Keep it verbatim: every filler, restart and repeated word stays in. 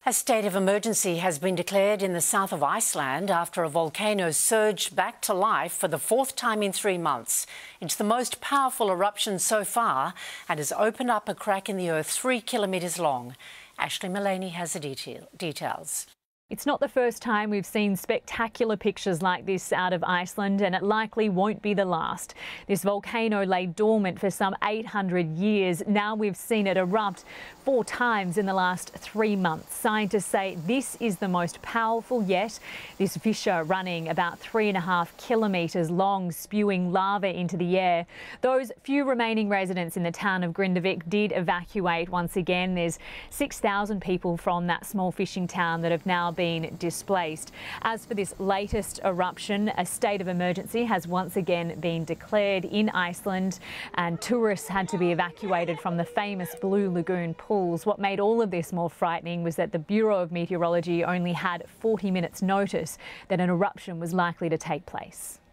A state of emergency has been declared in the south of Iceland after a volcano surged back to life for the fourth time in three months. It's the most powerful eruption so far and has opened up a crack in the earth three kilometres long. Ashley Mullaney has the detail, details. It's not the first time we've seen spectacular pictures like this out of Iceland, and it likely won't be the last. This volcano lay dormant for some eight hundred years. Now we've seen it erupt four times in the last three months. Scientists say this is the most powerful yet. This fissure running about three and a half kilometres long, spewing lava into the air. Those few remaining residents in the town of Grindavik did evacuate once again. There's six thousand people from that small fishing town that have now been displaced. As for this latest eruption, a state of emergency has once again been declared in Iceland, and tourists had to be evacuated from the famous Blue Lagoon pools. What made all of this more frightening was that the Bureau of Meteorology only had forty minutes notice that an eruption was likely to take place.